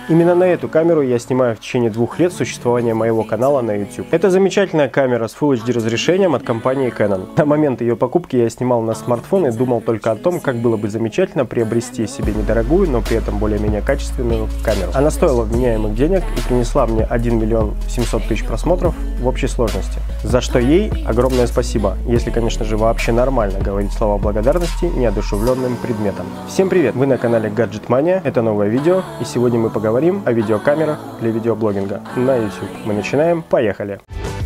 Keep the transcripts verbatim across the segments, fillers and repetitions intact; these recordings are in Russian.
Именно на эту камеру я снимаю в течение двух лет существования моего канала на YouTube. Это замечательная камера с Full эйч ди разрешением от компании Canon. На момент ее покупки я снимал на смартфон и думал только о том, как было бы замечательно приобрести себе недорогую, но при этом более-менее качественную камеру. Она стоила вменяемых денег и принесла мне один миллион семьсот тысяч просмотров в общей сложности. За что ей огромное спасибо, если, конечно же, вообще нормально говорить слова благодарности неодушевленным предметам. Всем привет! Вы на канале Gadget Mania, это новое видео, и сегодня мы поговорим о видеокамерах для видеоблогинга на YouTube. Мы начинаем, поехали!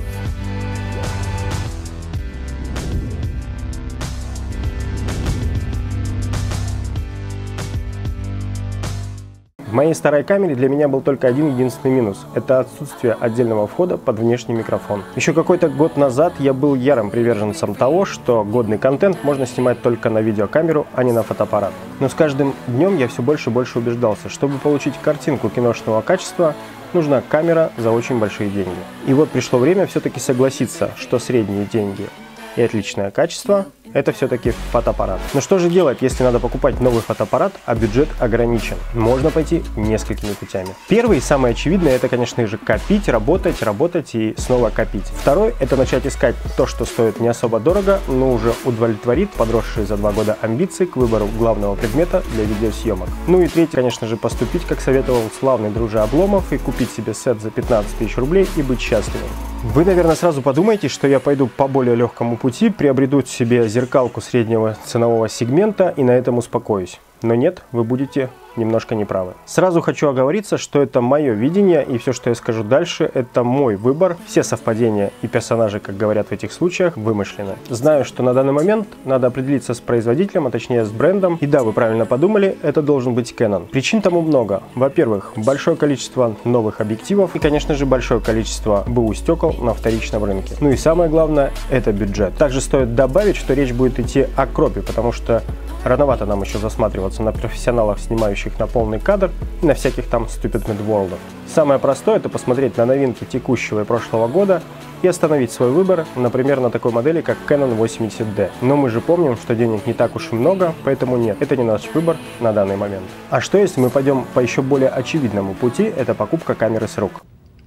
В моей старой камере для меня был только один единственный минус – это отсутствие отдельного входа под внешний микрофон. Еще какой-то год назад я был ярым приверженцем того, что годный контент можно снимать только на видеокамеру, а не на фотоаппарат. Но с каждым днем я все больше и больше убеждался, чтобы получить картинку киношного качества, нужна камера за очень большие деньги. И вот пришло время все-таки согласиться, что средние деньги и отличное качество – это все-таки фотоаппарат. Но что же делать, если надо покупать новый фотоаппарат, а бюджет ограничен? Можно пойти несколькими путями. Первый и самый очевидный – это, конечно же, копить, работать, работать и снова копить. Второй – это начать искать то, что стоит не особо дорого, но уже удовлетворит подросшие за два года амбиции к выбору главного предмета для видеосъемок. Ну и третий, конечно же, поступить, как советовал славный дружа Обломов, и купить себе сет за пятнадцать тысяч рублей и быть счастливым. Вы, наверное, сразу подумаете, что я пойду по более легкому пути, приобрету себе зеркалку среднего ценового сегмента и на этом успокоюсь. Но нет, вы будете немножко неправы. Сразу хочу оговориться, что это мое видение, и все, что я скажу дальше, это мой выбор. Все совпадения и персонажи, как говорят в этих случаях, вымышлены. Знаю, что на данный момент надо определиться с производителем, а точнее с брендом. И да, вы правильно подумали, это должен быть Canon. Причин тому много. Во-первых, большое количество новых объективов и, конечно же, большое количество БУ стекол на вторичном рынке. Ну и самое главное, это бюджет. Также стоит добавить, что речь будет идти о кропе, потому что рановато нам еще засматриваться на профессионалах, снимающих на полный кадр и на всяких там Stupid Mad World. Самое простое – это посмотреть на новинки текущего и прошлого года и остановить свой выбор, например, на такой модели, как Canon восемьдесят ди. Но мы же помним, что денег не так уж и много, поэтому нет, это не наш выбор на данный момент. А что если мы пойдем по еще более очевидному пути – это покупка камеры с рук?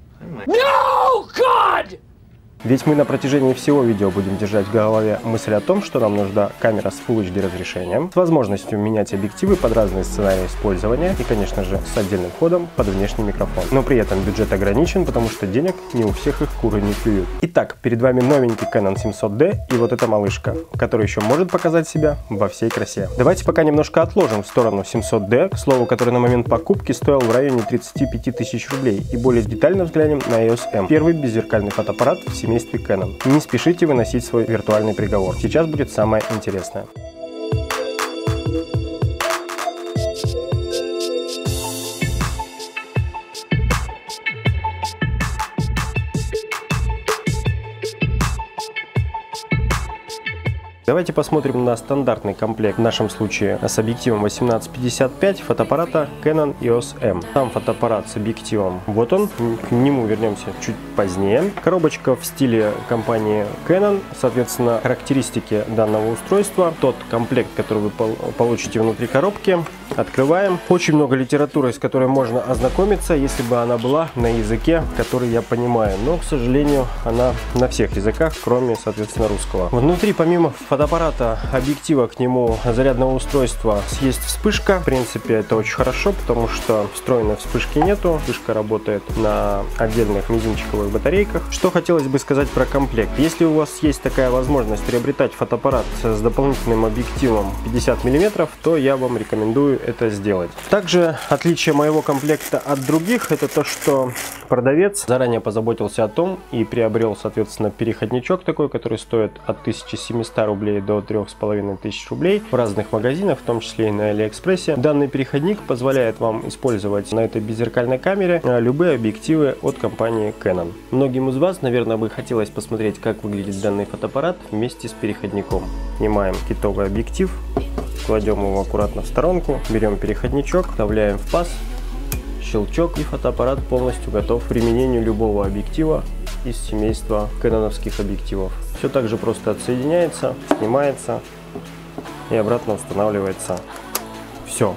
No, God! Ведь мы на протяжении всего видео будем держать в голове мысль о том, что нам нужна камера с Full эйч ди разрешением, с возможностью менять объективы под разные сценарии использования и, конечно же, с отдельным входом под внешний микрофон. Но при этом бюджет ограничен, потому что денег не у всех их куры не клюют. Итак, перед вами новенький Canon семьсот ди и вот эта малышка, которая еще может показать себя во всей красе. Давайте пока немножко отложим в сторону семьсот ди, к слову, который на момент покупки стоил в районе тридцати пяти тысяч рублей, и более детально взглянем на и о эс эм, первый беззеркальный фотоаппарат в семействе Canon. Не спешите выносить свой виртуальный приговор. Сейчас будет самое интересное. Давайте посмотрим на стандартный комплект, в нашем случае с объективом восемнадцать пятьдесят пять фотоаппарата Canon и о эс эм. Сам фотоаппарат с объективом, вот он, к нему вернемся чуть позднее. Коробочка в стиле компании Canon, соответственно, характеристики данного устройства, тот комплект, который вы получите внутри коробки. Открываем. Очень много литературы, с которой можно ознакомиться, если бы она была на языке, который я понимаю. Но, к сожалению, она на всех языках, кроме, соответственно, русского. Внутри, помимо фотоаппарата, объектива, к нему зарядного устройства, есть вспышка. В принципе, это очень хорошо, потому что встроенной вспышки нету. Вспышка работает на отдельных мизинчиковых батарейках. Что хотелось бы сказать про комплект. Если у вас есть такая возможность приобретать фотоаппарат с дополнительным объективом пятьдесят миллиметров, то я вам рекомендую это сделать. Также отличие моего комплекта от других — это то, что продавец заранее позаботился о том и приобрел, соответственно, переходничок такой, который стоит от тысячи семисот рублей до трёх с половиной тысяч рублей в разных магазинах, в том числе и на Алиэкспрессе. Данный переходник позволяет вам использовать на этой беззеркальной камере любые объективы от компании Canon. Многим из вас, наверное, бы хотелось посмотреть, как выглядит данный фотоаппарат вместе с переходником. Снимаем китовый объектив, кладем его аккуратно в сторонку, берем переходничок, вставляем в паз, щелчок, и фотоаппарат полностью готов к применению любого объектива из семейства кэноновских объективов. Все так же просто отсоединяется, снимается и обратно устанавливается. Все.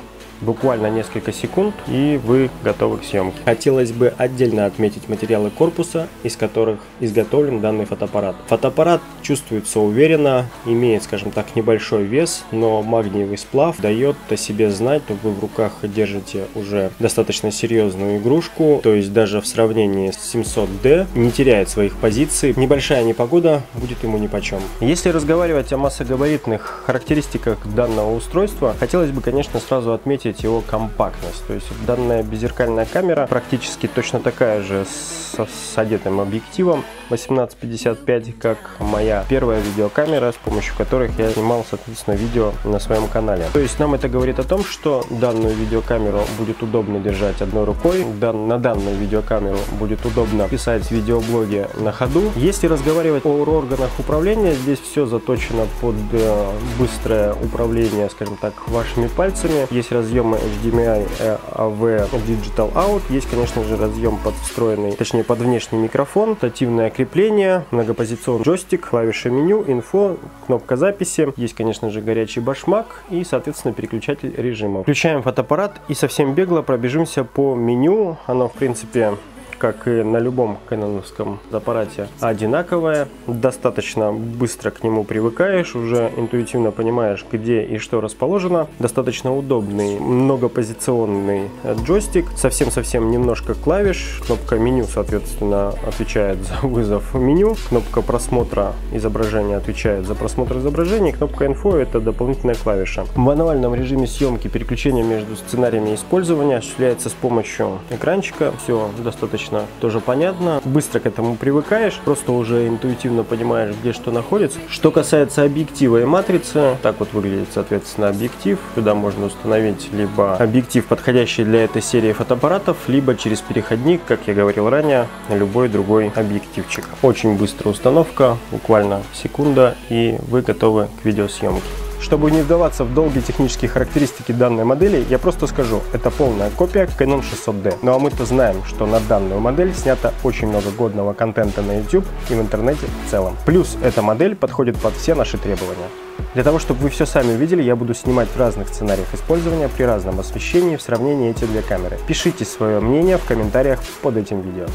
буквально несколько секунд, и вы готовы к съемке. Хотелось бы отдельно отметить материалы корпуса, из которых изготовлен данный фотоаппарат. Фотоаппарат чувствуется уверенно, имеет, скажем так, небольшой вес, но магниевый сплав дает о себе знать, что вы в руках держите уже достаточно серьезную игрушку, то есть даже в сравнении с семьсот дэ не теряет своих позиций. Небольшая непогода будет ему нипочем. Если разговаривать о массогабаритных характеристиках данного устройства, хотелось бы, конечно, сразу отметить его компактность. То есть данная беззеркальная камера практически точно такая же с, с одетым объективом восемнадцать пятьдесят пять, как моя первая видеокамера, с помощью которых я снимал, соответственно, видео на своем канале. То есть нам это говорит о том, что данную видеокамеру будет удобно держать одной рукой, дан, на данную видеокамеру будет удобно писать видеоблоги на ходу. Если разговаривать о органах управления, здесь все заточено под э, быстрое управление, скажем так, вашими пальцами. Есть разъемы эйч ди эм ай, эй ви, Digital Out, есть, конечно же, разъем под встроенный, точнее под внешний микрофон, стативное крепление, многопозиционный джойстик, клавиши меню, инфо, кнопка записи, есть, конечно же, горячий башмак и, соответственно, переключатель режимов. Включаем фотоаппарат и совсем бегло пробежимся по меню. Оно, в принципе, как и на любом кэноновском аппарате, одинаковое. Достаточно быстро к нему привыкаешь, уже интуитивно понимаешь, где и что расположено. Достаточно удобный многопозиционный джойстик, совсем-совсем немножко клавиш. Кнопка меню, соответственно, отвечает за вызов меню. Кнопка просмотра изображения отвечает за просмотр изображения. Кнопка инфо — это дополнительная клавиша. В мануальном режиме съемки переключение между сценариями использования осуществляется с помощью экранчика. Все достаточно тоже понятно, быстро к этому привыкаешь, просто уже интуитивно понимаешь, где что находится. Что касается объектива и матрицы, так вот выглядит, соответственно, объектив. Сюда можно установить либо объектив, подходящий для этой серии фотоаппаратов, либо через переходник, как я говорил ранее, любой другой объективчик. Очень быстрая установка, буквально секунда, и вы готовы к видеосъемке. Чтобы не вдаваться в долгие технические характеристики данной модели, я просто скажу, это полная копия Canon шестьсот дэ. Ну а мы-то знаем, что на данную модель снято очень много годного контента на YouTube и в интернете в целом. Плюс эта модель подходит под все наши требования. Для того, чтобы вы все сами увидели, я буду снимать в разных сценариях использования при разном освещении в сравнении эти две камеры. Пишите свое мнение в комментариях под этим видео.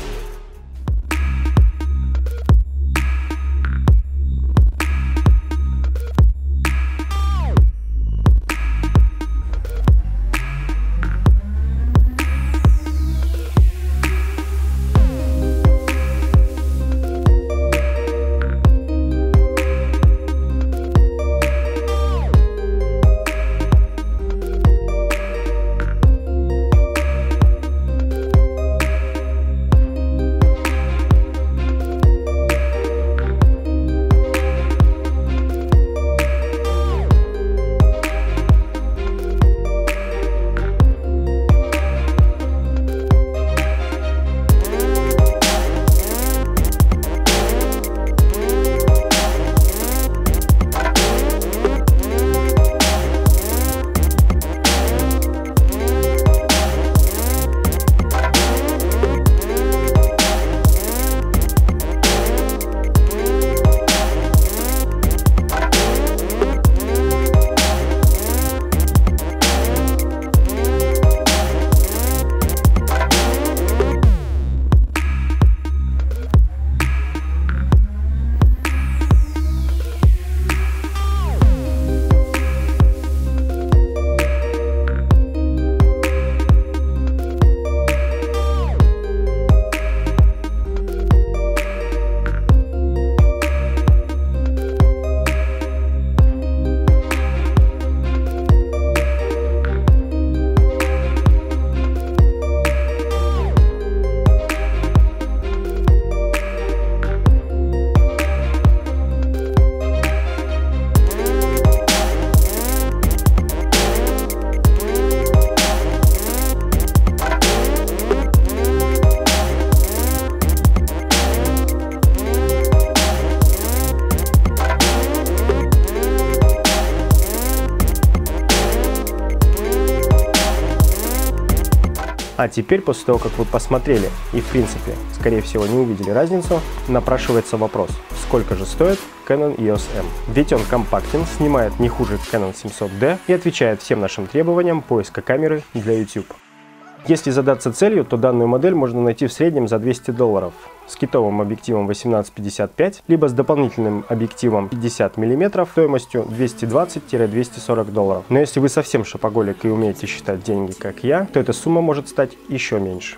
А теперь, после того, как вы посмотрели и в принципе, скорее всего, не увидели разницу, напрашивается вопрос, сколько же стоит Canon и о эс эм. Ведь он компактен, снимает не хуже Canon семьсот ди и отвечает всем нашим требованиям поиска камеры для YouTube. Если задаться целью, то данную модель можно найти в среднем за двести долларов с китовым объективом восемнадцать пятьдесят пять, либо с дополнительным объективом пятьдесят миллиметров стоимостью двести двадцать — двести сорок долларов. Но если вы совсем шопоголик и умеете считать деньги, как я, то эта сумма может стать еще меньше.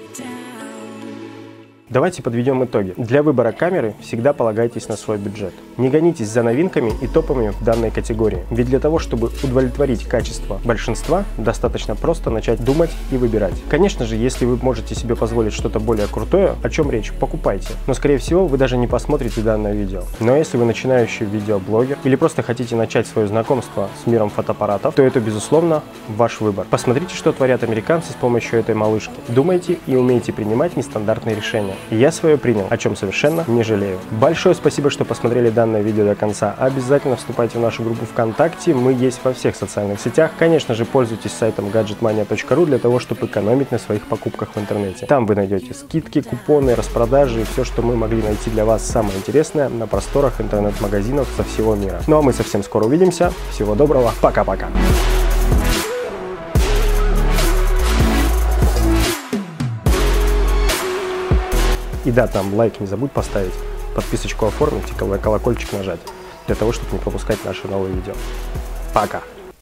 Давайте подведем итоги. Для выбора камеры всегда полагайтесь на свой бюджет. Не гонитесь за новинками и топами в данной категории. Ведь для того, чтобы удовлетворить качество большинства, достаточно просто начать думать и выбирать. Конечно же, если вы можете себе позволить что-то более крутое, о чем речь, покупайте. Но скорее всего вы даже не посмотрите данное видео. Но если вы начинающий видеоблогер или просто хотите начать свое знакомство с миром фотоаппаратов, то это безусловно ваш выбор. Посмотрите, что творят американцы с помощью этой малышки. Думайте и умейте принимать нестандартные решения. Я свое принял, о чем совершенно не жалею. Большое спасибо, что посмотрели данное видео до конца. Обязательно вступайте в нашу группу ВКонтакте, мы есть во всех социальных сетях. Конечно же, пользуйтесь сайтом гаджет мания точка ру для того, чтобы экономить на своих покупках в интернете. Там вы найдете скидки, купоны, распродажи и все, что мы могли найти для вас самое интересное на просторах интернет-магазинов со всего мира. Ну а мы совсем скоро увидимся. Всего доброго, пока-пока. И да, там лайк не забудь поставить, подписочку оформить и колокольчик нажать, для того, чтобы не пропускать наши новые видео. Пока!